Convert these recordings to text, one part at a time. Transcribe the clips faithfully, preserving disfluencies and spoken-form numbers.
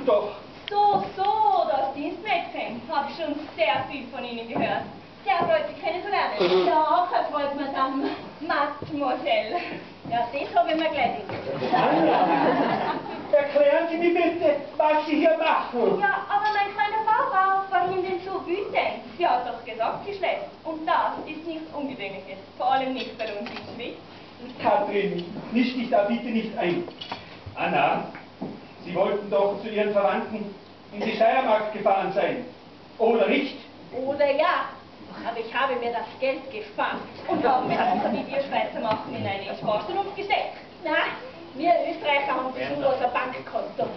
doch. So, so, das Dienstmädchen. Hab schon sehr viel von Ihnen gehört. Sehr freut Sie kennenzulernen. Ja, das freut mich dann, Mademoiselle. Ja, das habe ich mir gleich gedacht. Erklären Sie mir bitte, was Sie hier machen. Ja, aber mein kleiner Bauer, warum denn so wütend? Sie hat doch gesagt, sie schläft. Und das ist nichts Ungewöhnliches. Vor allem nicht bei uns in Schwyz. Katrin, misch dich da bitte nicht ein. Anna, Sie wollten doch zu Ihren Verwandten in die Steiermark gefahren sein. Oder nicht? Oder ja. Aber ich habe mir das Geld gespart und habe mir das, wie wir Schweizer machen, in eine Sparstundung gesteckt. Na, wir Österreicher haben sich nur unser Bankkonto.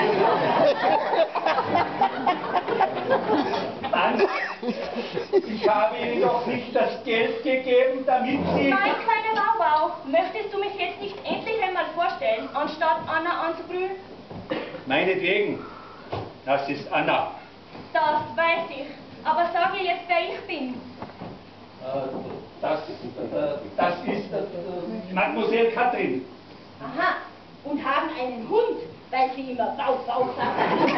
Anna, ich habe Ihnen doch nicht das Geld gegeben, damit Sie... Mein kleiner Baubau, möchtest du mich jetzt nicht endlich einmal vorstellen, anstatt Anna anzubrüllen? Meinetwegen, das ist Anna. Das weiß ich. Aber sag mir jetzt, wer ich bin. Äh, das, äh, das ist äh, Mademoiselle Katrin. Aha, und haben einen Hund, weil sie immer Bau, Bau sagen.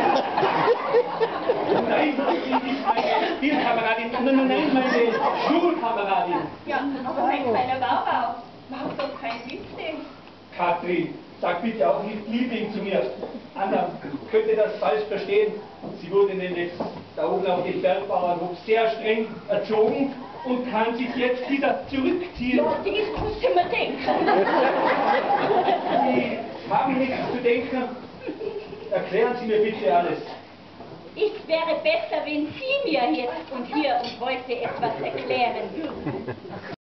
Nein, Sie ist meine Spielkameradin. Nein, nein, nein, meine Schulkameradin. Ja, aber mein kleiner Baubau, mach doch kein Witzchen. Katrin, sag bitte auch nicht Liebling zu mir. Anna könnte das falsch verstehen. Sie wurde nämlich da oben auf dem Bergbauernhof sehr streng erzogen und kann sich jetzt wieder zurückziehen. Ja, das musst du mir denken. Sie haben nichts zu denken. Erklären Sie mir bitte alles. Es wäre besser, wenn Sie mir jetzt und hier und heute etwas erklären würden.